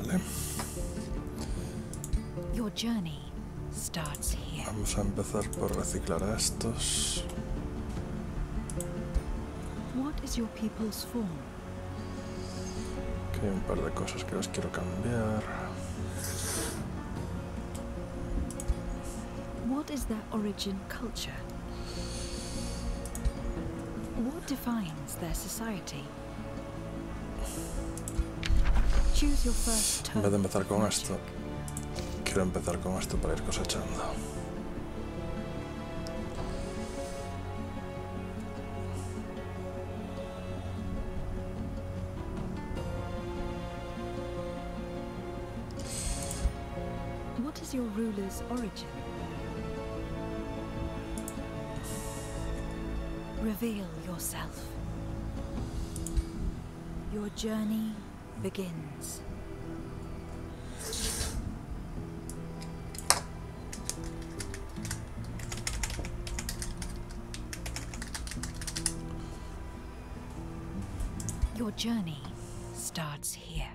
Vale. Your journey starts here. Vamos a empezar por reciclar a estos. What is your people's form? Aquí hay un par de cosas que las quiero cambiar. What is their origin culture? What defines their society? Choose your first turn. En vez de empezar con esto, quiero empezar con esto para ir cosechando. What is your ruler's origin? Reveal yourself. Your journey begins. Your journey starts here.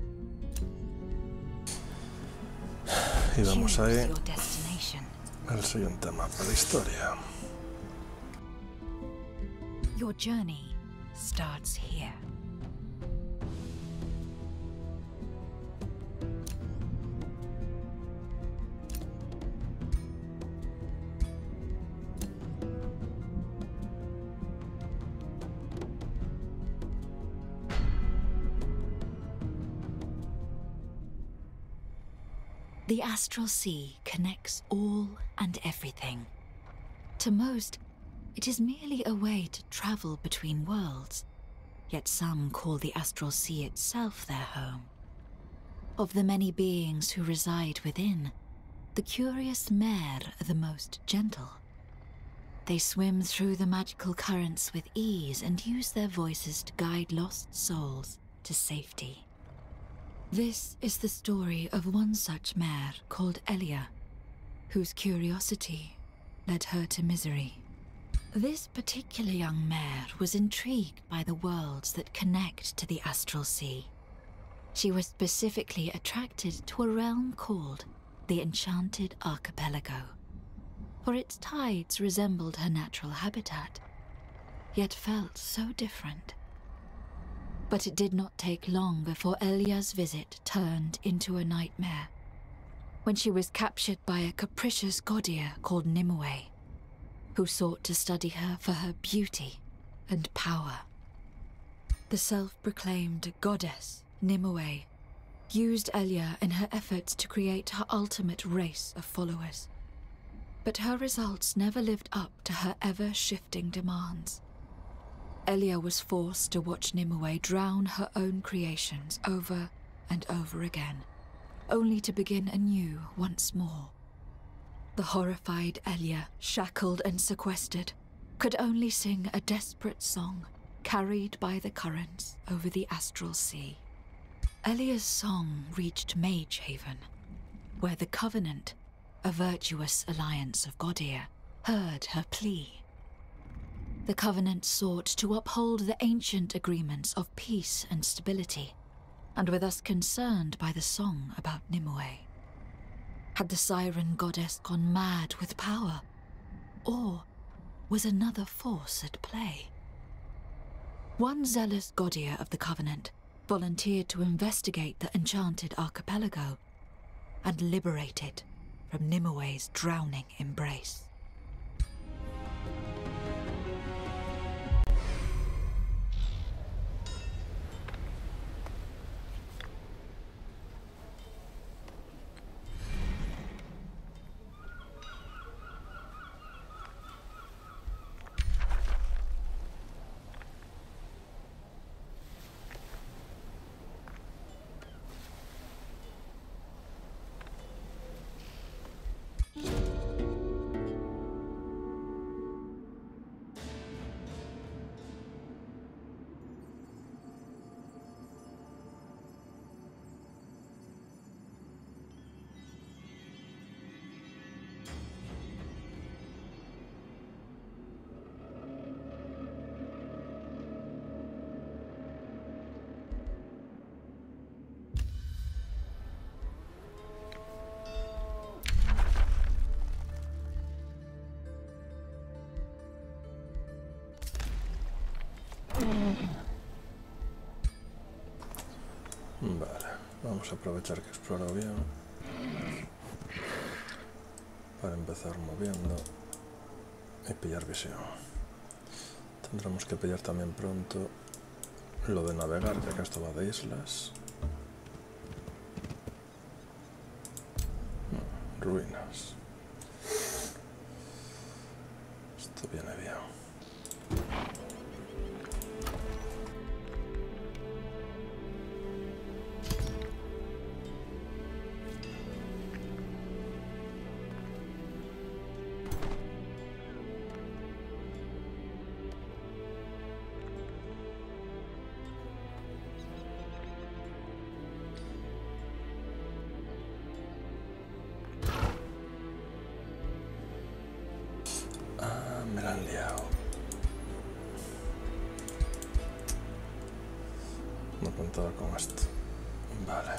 Y vamos ahí Choose your destination. al siguiente mapa de historia. Your journey starts here. The Astral Sea connects all and everything. To most, it is merely a way to travel between worlds, yet some call the Astral Sea itself their home. Of the many beings who reside within, the curious Mer are the most gentle. They swim through the magical currents with ease and use their voices to guide lost souls to safety. This is the story of one such Mer called Elia, whose curiosity led her to misery. This particular young Mer was intrigued by the worlds that connect to the Astral Sea. She was specifically attracted to a realm called the Enchanted Archipelago, for its tides resembled her natural habitat, yet felt so different. But it did not take long before Elia's visit turned into a nightmare, when she was captured by a capricious Godir called Nimue, who sought to study her for her beauty and power. The self-proclaimed goddess, Nimue, used Elia in her efforts to create her ultimate race of followers. But her results never lived up to her ever-shifting demands. Elia was forced to watch Nimue drown her own creations over and over again, only to begin anew once more. The horrified Elia, shackled and sequestered, could only sing a desperate song carried by the currents over the Astral Sea. Elia's song reached Mage Haven, where the Covenant, a virtuous alliance of Godir, heard her plea. The Covenant sought to uphold the ancient agreements of peace and stability, and were thus concerned by the song about Nimue. Had the Siren Goddess gone mad with power? Or was another force at play? One zealous Godir of the Covenant volunteered to investigate the Enchanted Archipelago and liberate it from Nimue's drowning embrace. Vale, vamos a aprovechar que exploro bien para empezar moviendo y pillar visión. Tendremos que pillar también pronto lo de navegar, ya que esto va de islas. Ruinas. Esto viene bien. Me la han liado. No contaba con esto. Vale.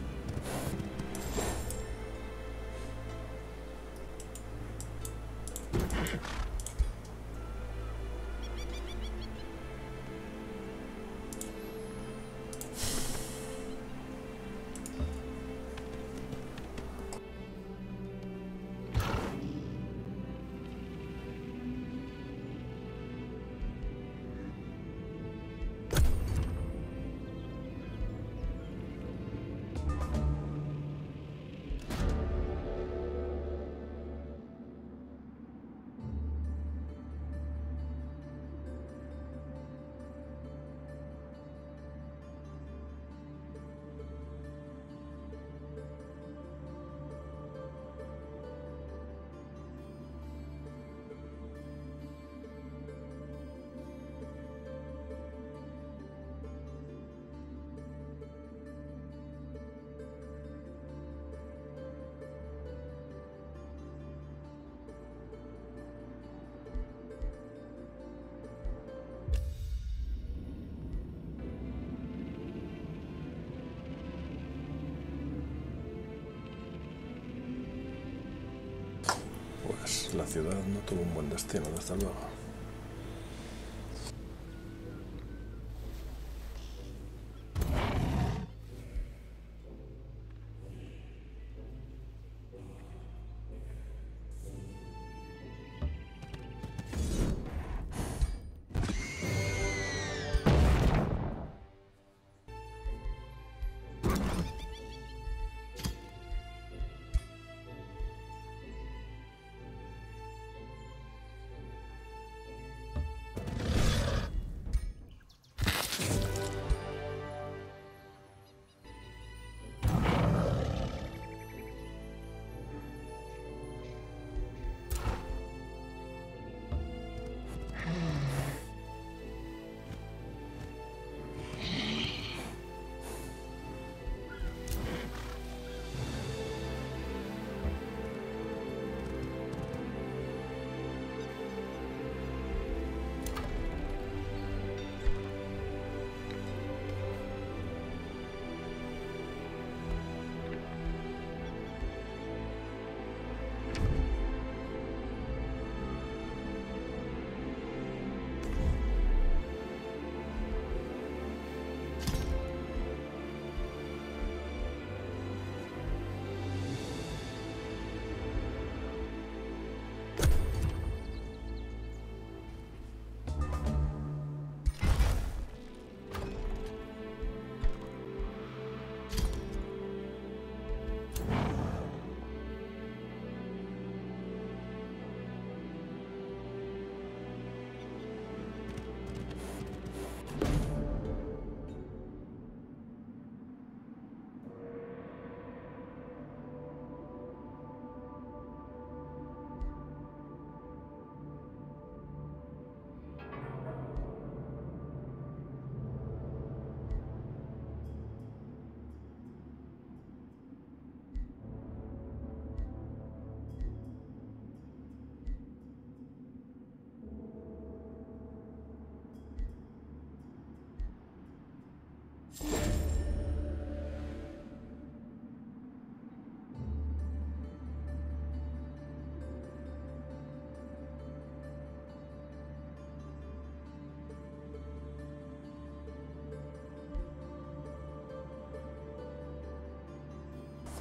Pues la ciudad no tuvo un buen destino, desde luego.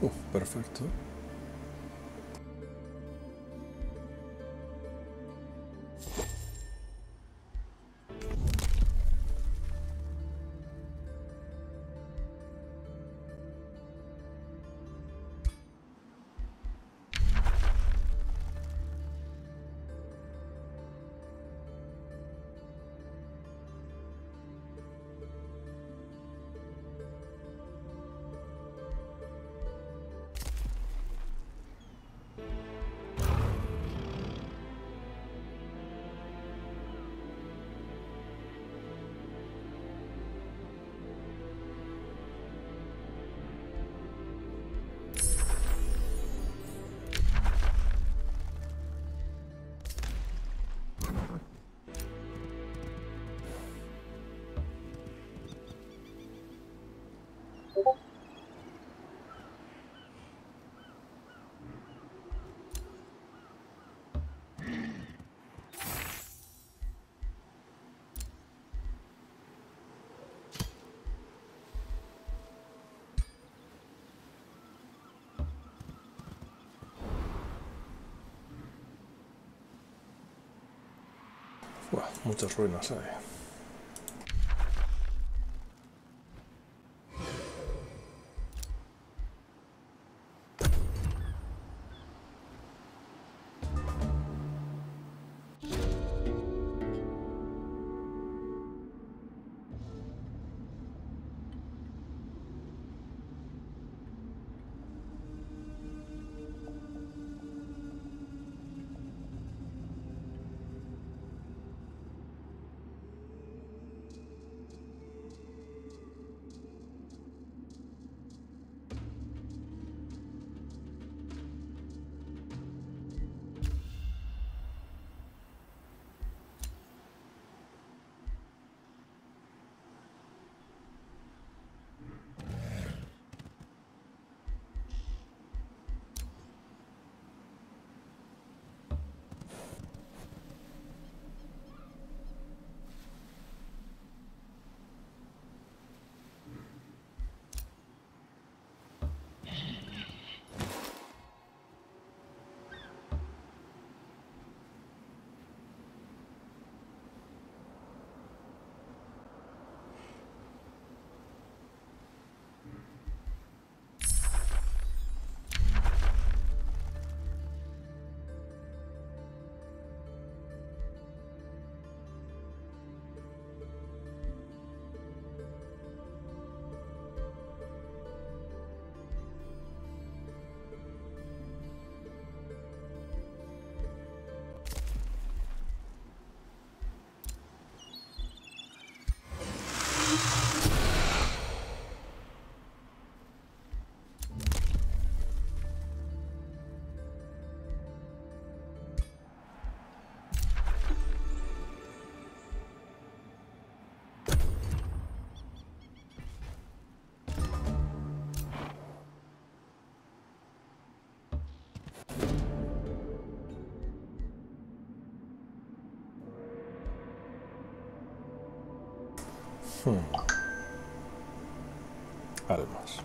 Perfecto. Buah, muchas ruinas hay. Almas.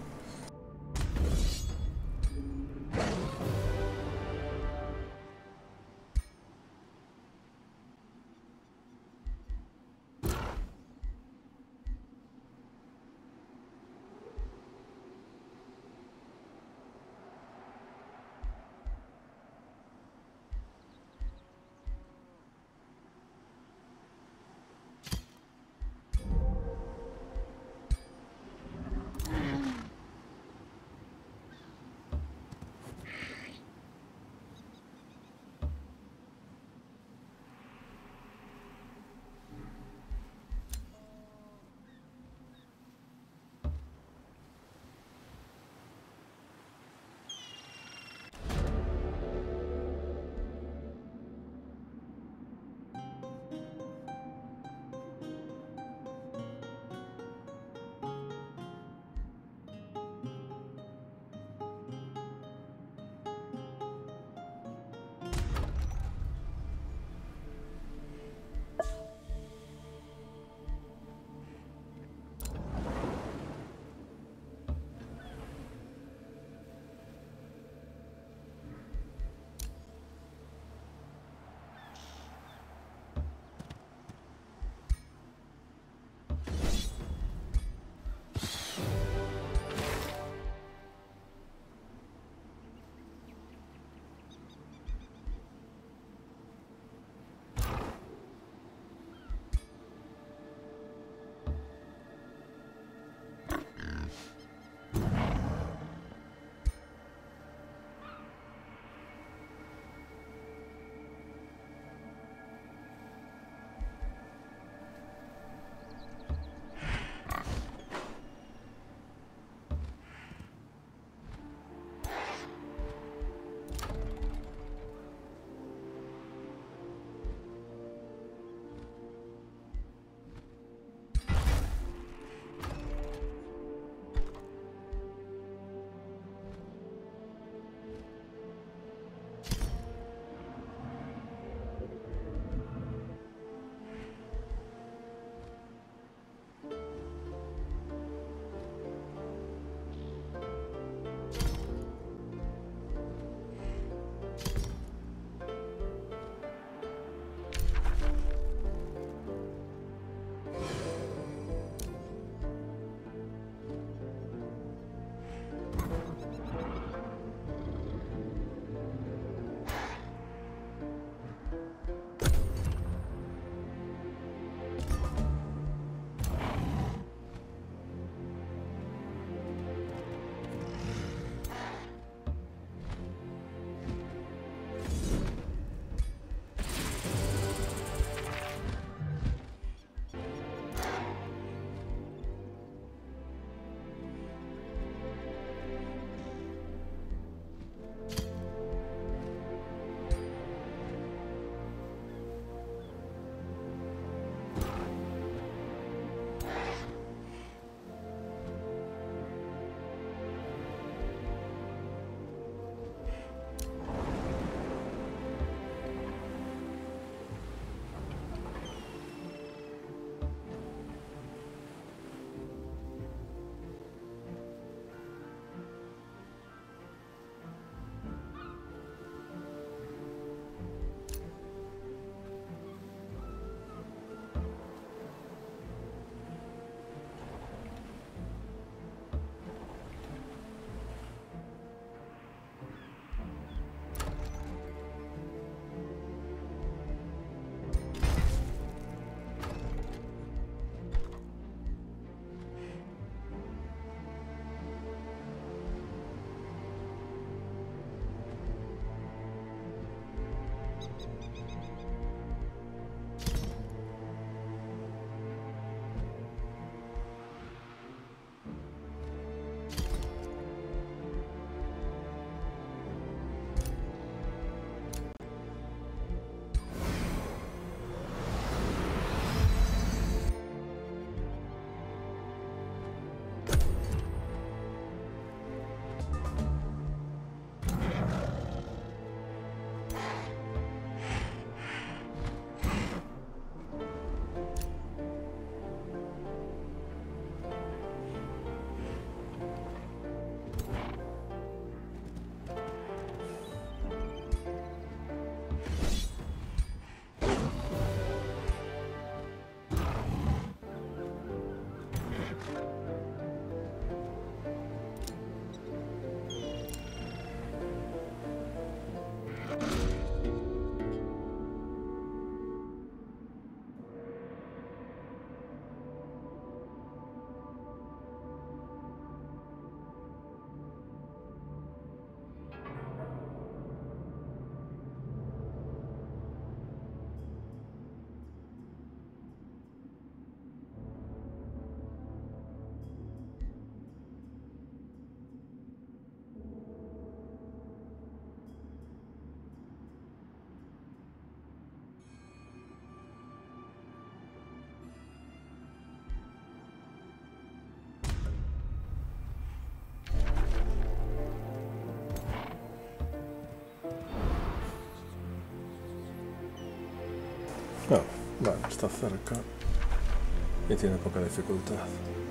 Ah, vale, está cerca y tiene poca dificultad.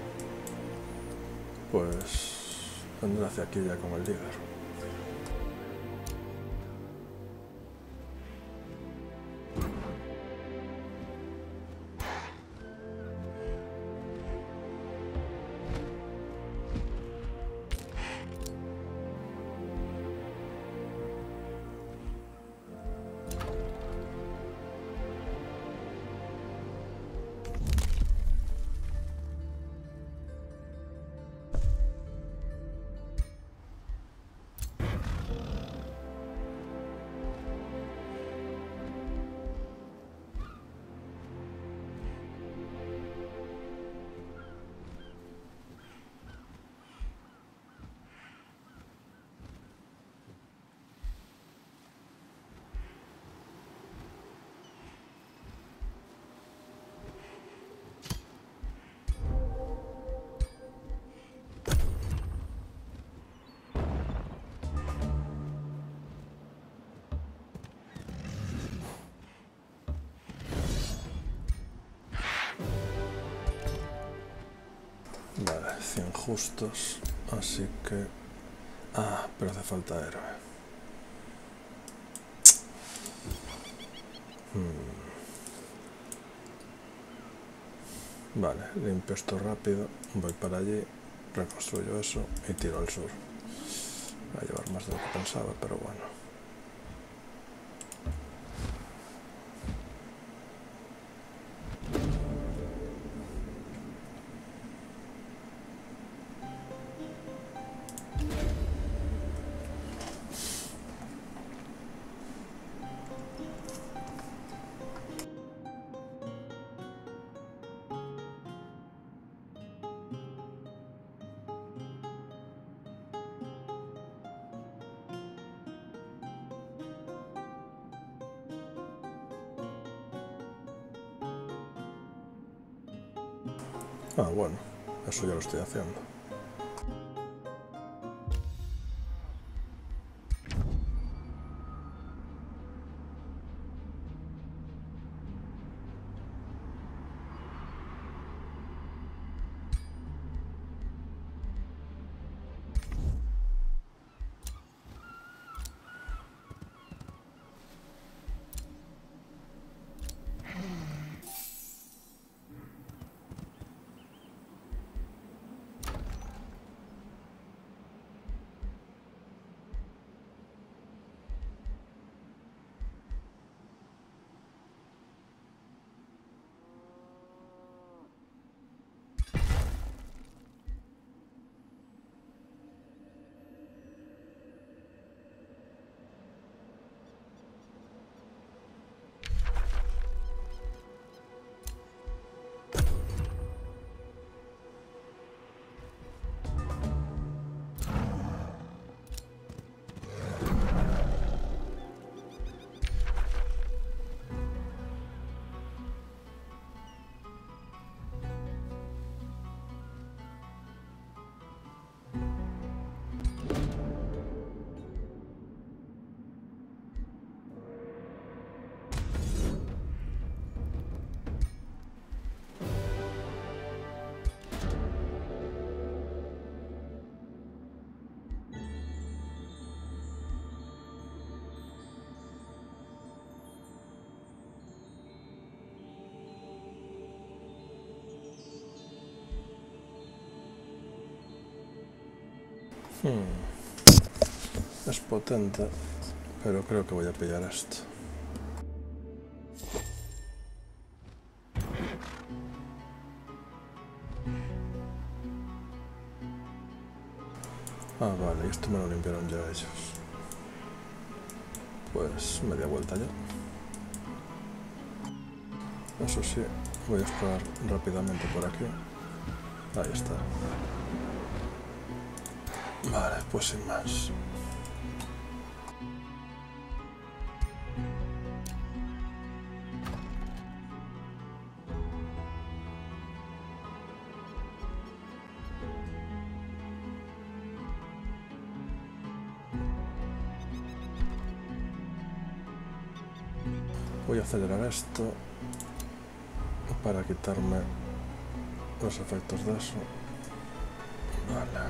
Pues vendrá hacia aquí ya con el líder. Vale, 100 justos, así que... Ah, pero hace falta héroe. Vale, limpio esto rápido, voy para allí, reconstruyo eso y tiro al sur. Va a llevar más de lo que pensaba, pero bueno. Ah, bueno, eso ya lo estoy haciendo. Es potente, pero creo que voy a pillar esto. Ah, vale, esto me lo limpiaron ya ellos. Pues media vuelta ya. Eso sí, voy a explorar rápidamente por aquí. Ahí está. Vale, pues sin más. Voy a acelerar esto para quitarme los efectos de eso. Vale.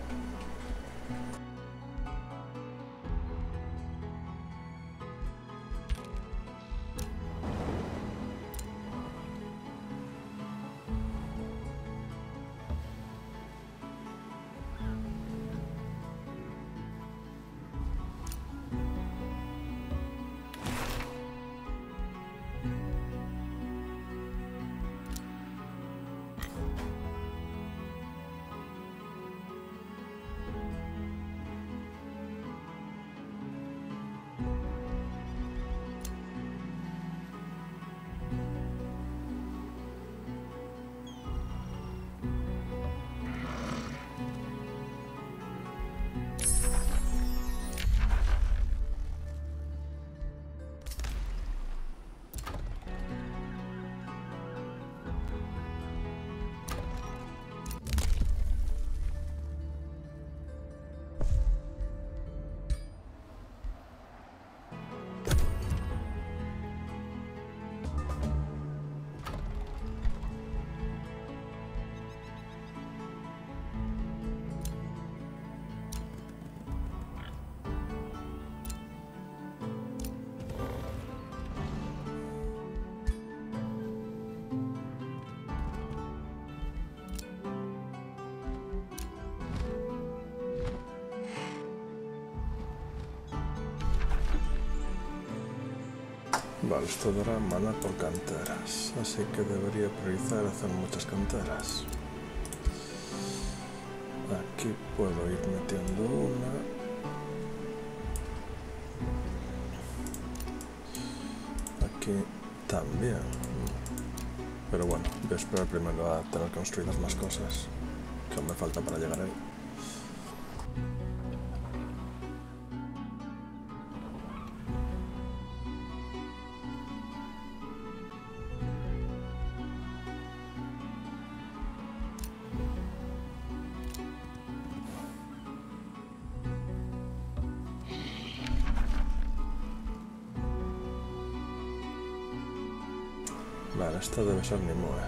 Vale, esto dará mana por canteras, así que debería priorizar hacer muchas canteras. Aquí puedo ir metiendo una. Aquí también. Pero bueno, voy a esperar primero a tener construidas más cosas que aún me falta para llegar ahí. Vale, esta debe ser Nimue.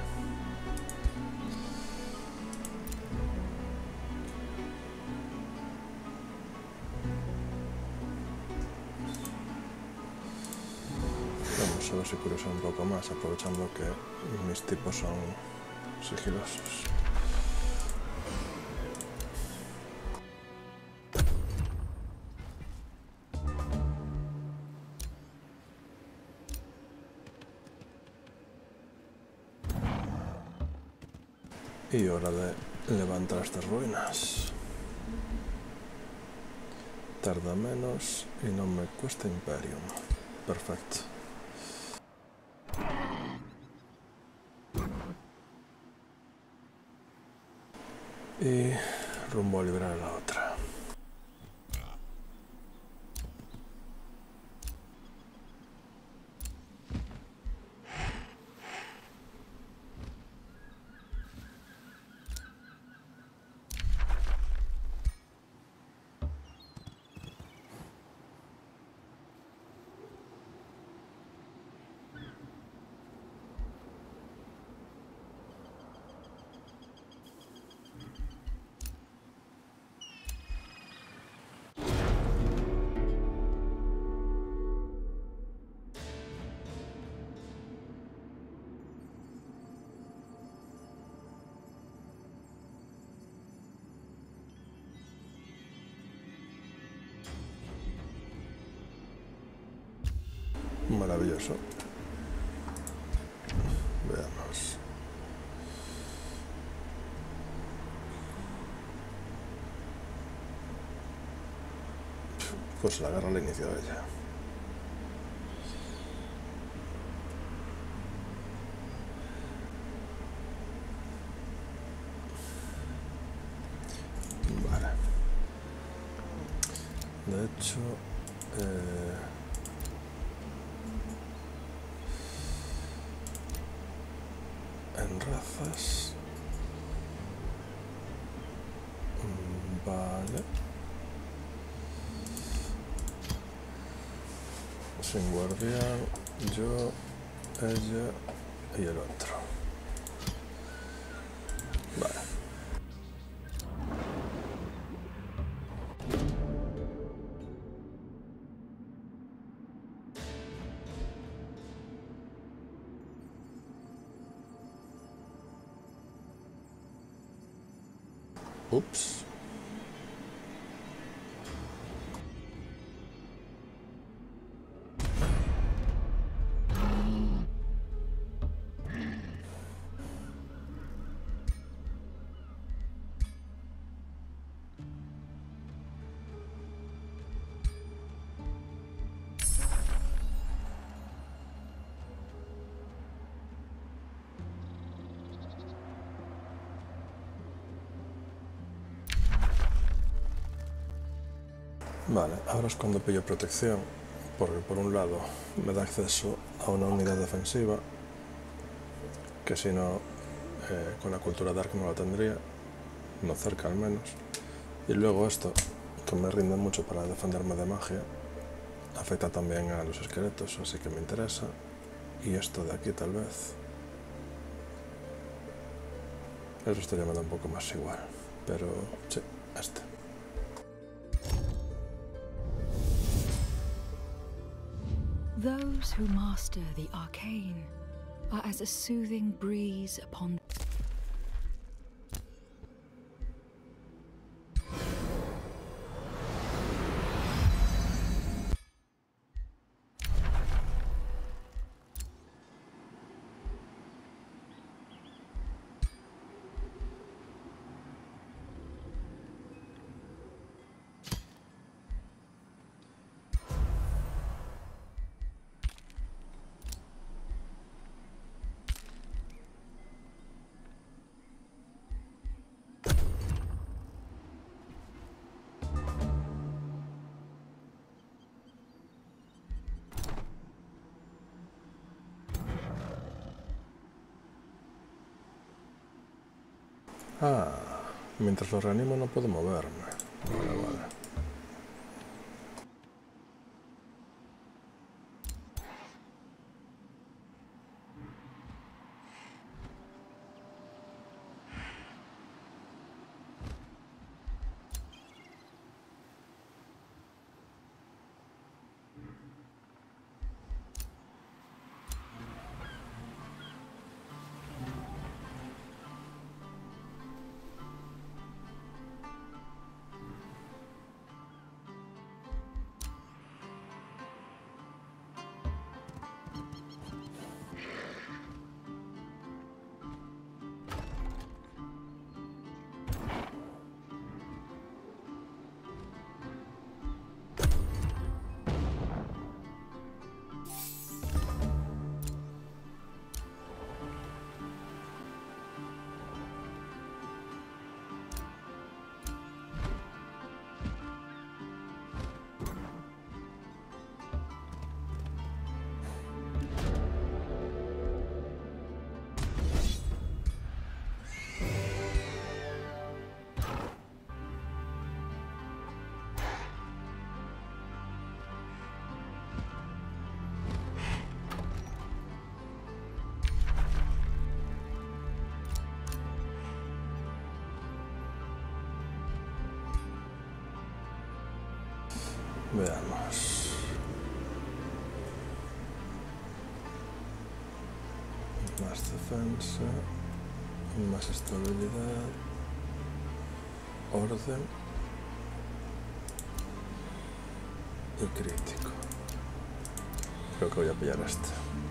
Vamos a ver si curioso un poco más, aprovechando que mis tipos son sigilosos. Y hora de levantar estas ruinas. Tarda menos y no me cuesta Imperium. Perfecto. Y rumbo a liberar a la otra. Maravilloso. Veamos. Pues la guerra la inició ella. Vale. De hecho, en razas, vale, sin guardián, yo, ella y el otro. Vale. Ups. Vale, ahora es cuando pillo protección, porque por un lado me da acceso a una unidad defensiva, que si no, con la cultura Dark no la tendría, no cerca al menos. Y luego esto, que me rinde mucho para defenderme de magia, afecta también a los esqueletos, así que me interesa. Y esto de aquí tal vez. El resto ya me da un poco más igual, pero sí, este. Those who master the arcane are as a soothing breeze upon... Ah, mientras lo reanimo no puedo moverme. Vale, vale. Veamos. Más defensa, más estabilidad, orden y crítico. Creo que voy a pillar este.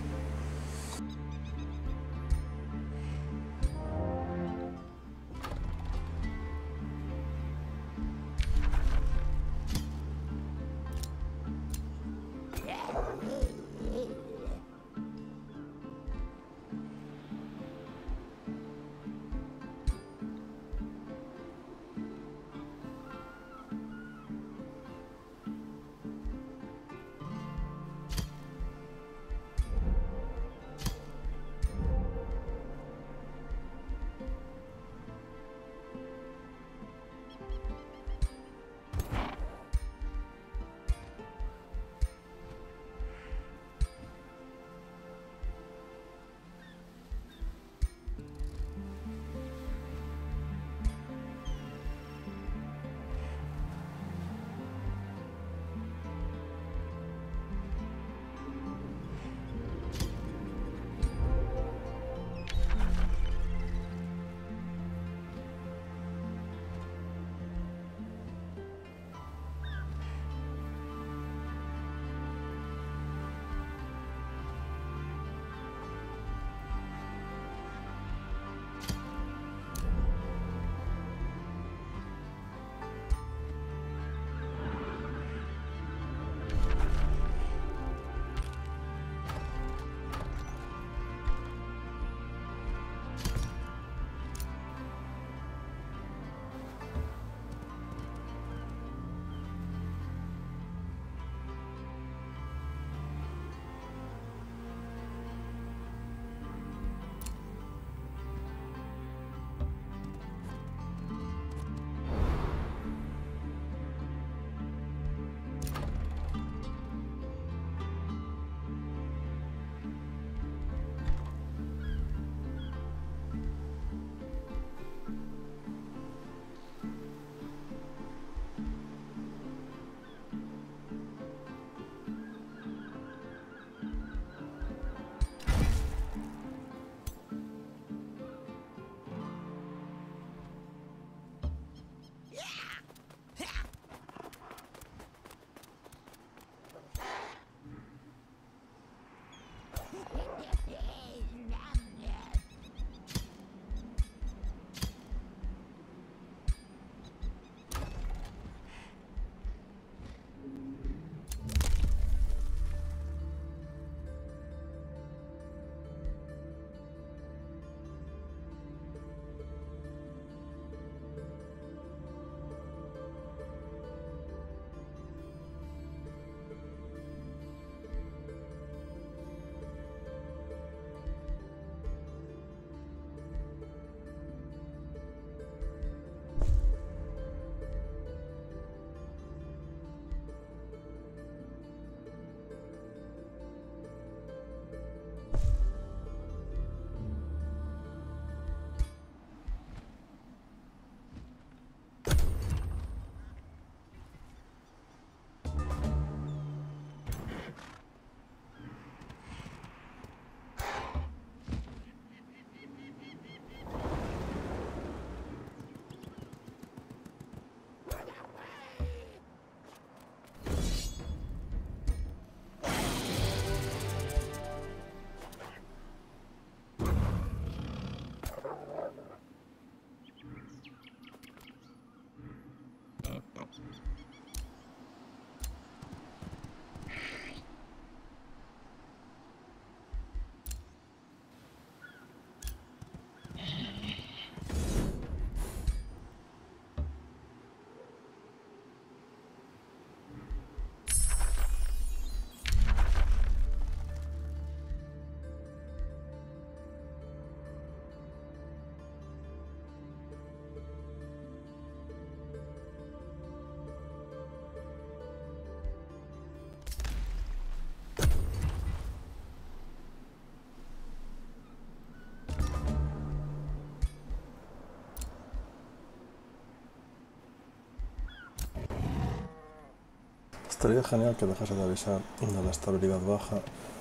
Estaría genial que dejase de avisar de la estabilidad baja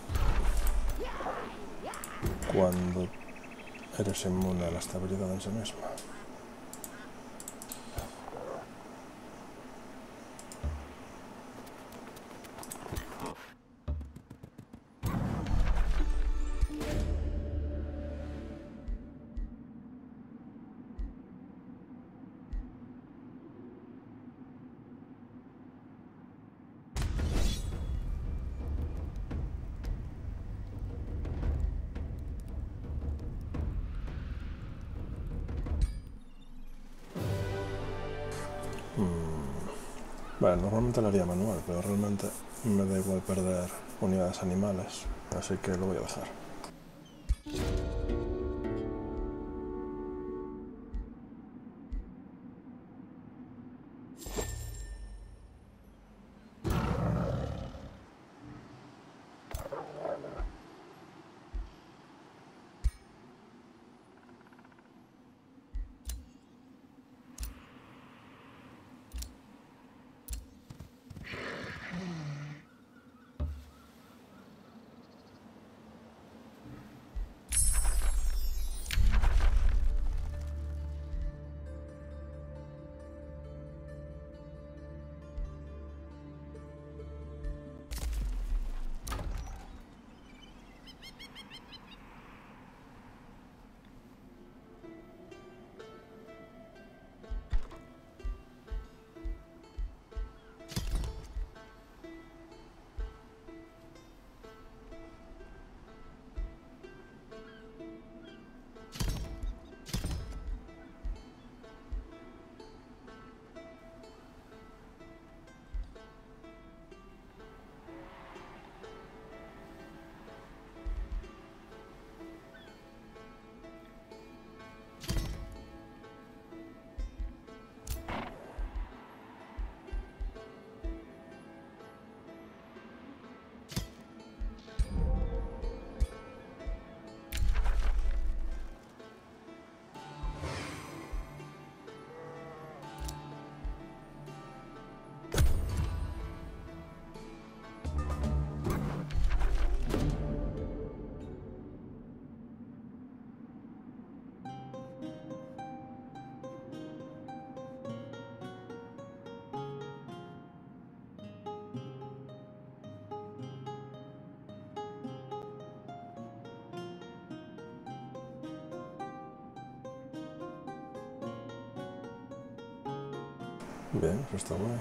cuando eres inmune a la estabilidad en sí misma. Bueno, normalmente lo haría manual, pero realmente me da igual perder unidades animales, así que lo voy a dejar. Bien, eso está guay.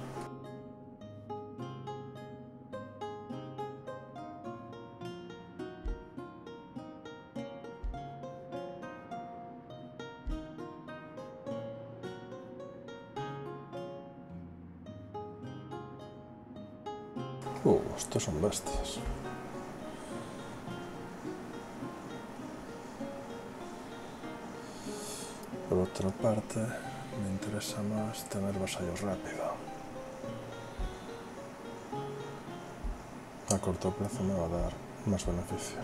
Estos son bestias. Por otra parte, me interesa más tener vasallos rápido. A corto plazo me va a dar más beneficio.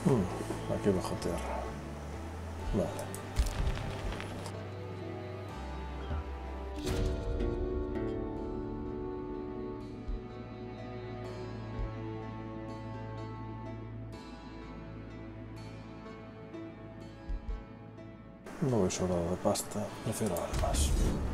Aquí bajo tierra. Vale. No voy sobrado de pasta, prefiero armas.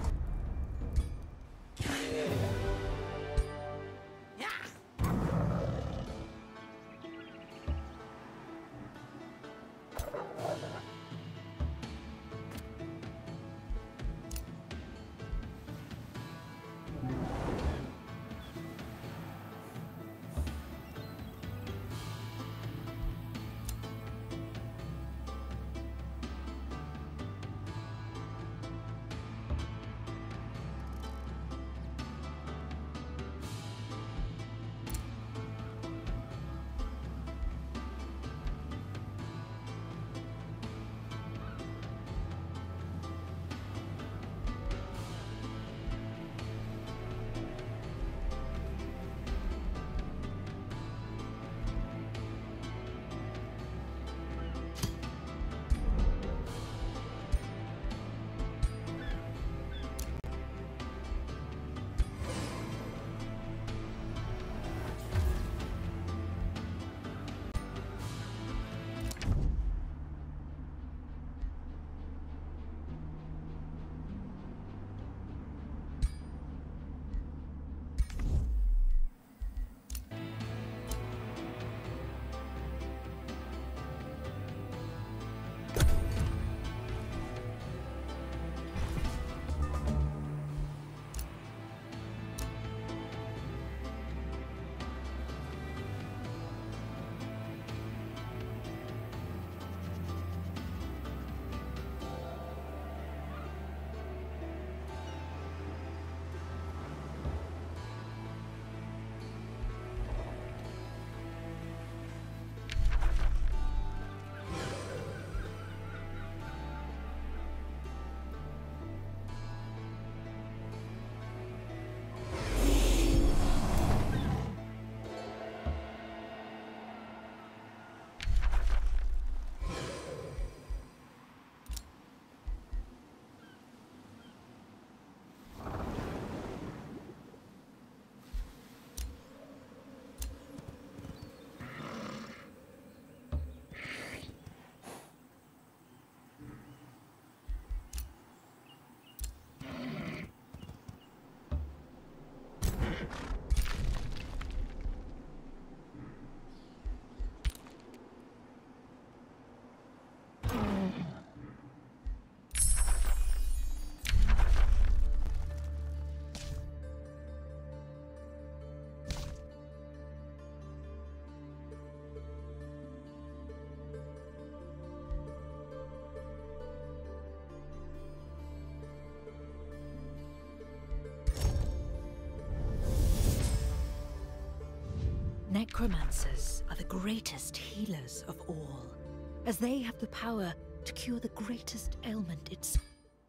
Necromancers are the greatest healers of all, as they have the power to cure the greatest ailment itself.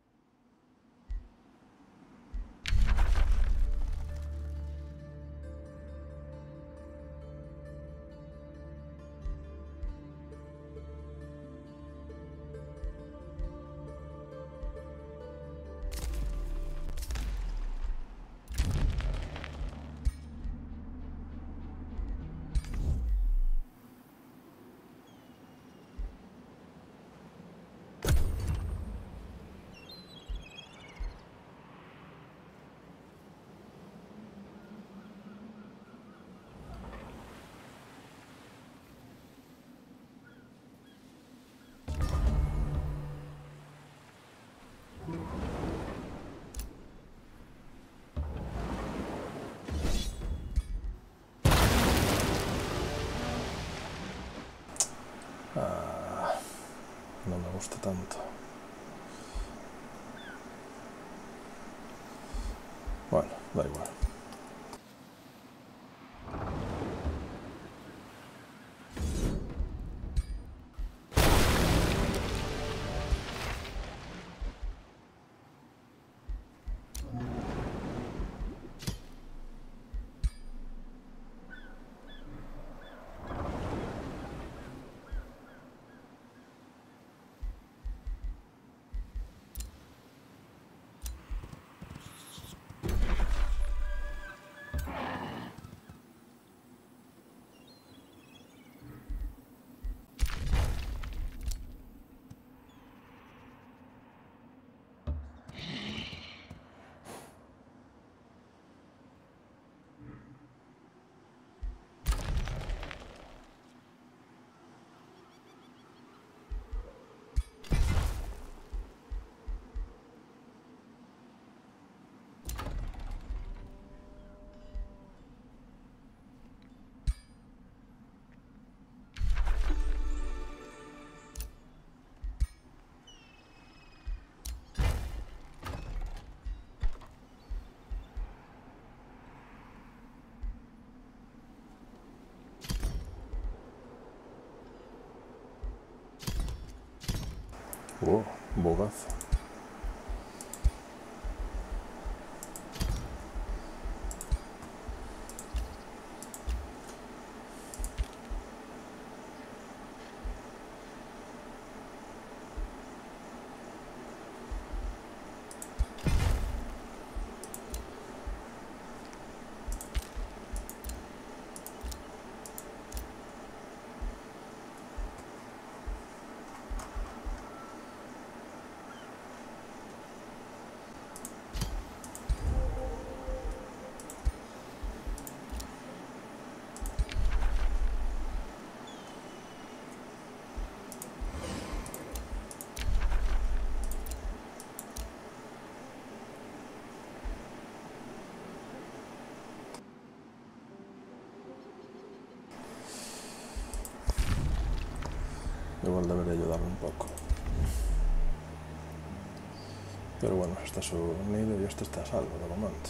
No me gusta tanto. Bueno, da igual. Bugazo. Igual debería ayudarle un poco. Pero bueno, está su nido y este está a salvo de momento.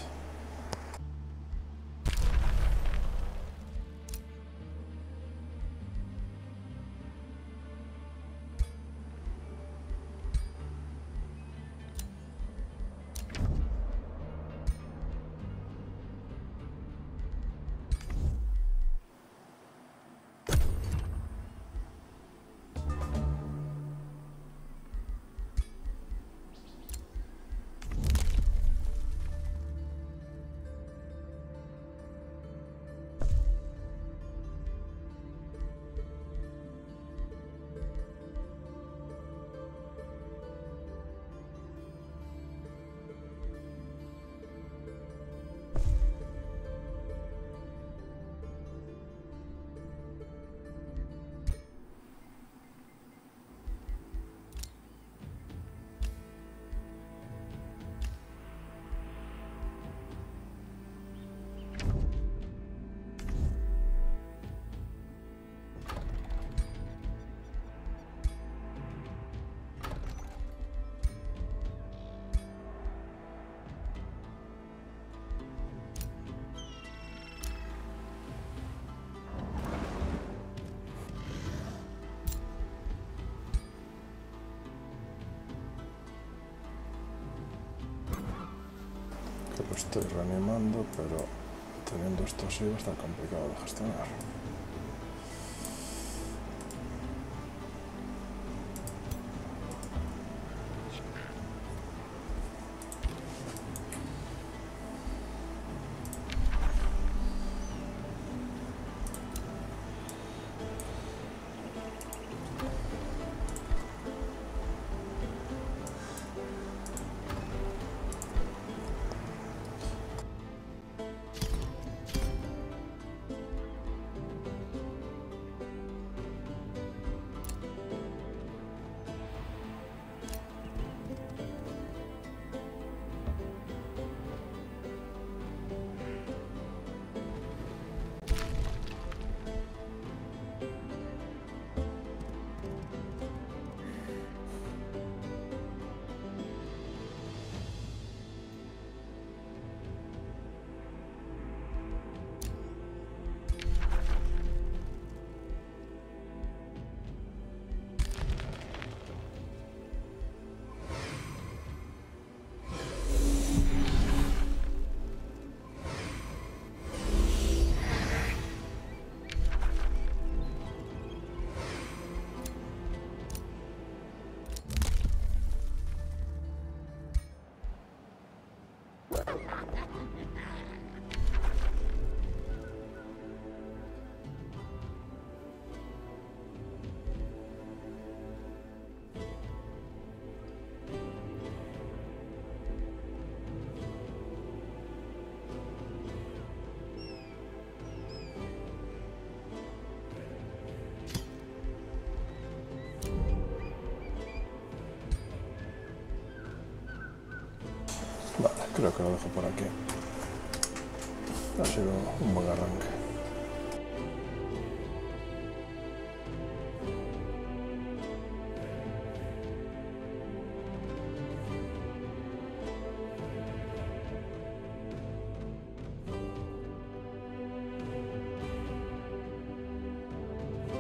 Que lo estoy reanimando, pero teniendo esto así va a estar complicado de gestionar. Vale, creo que lo dejo por aquí. Ha sido un buen arranque.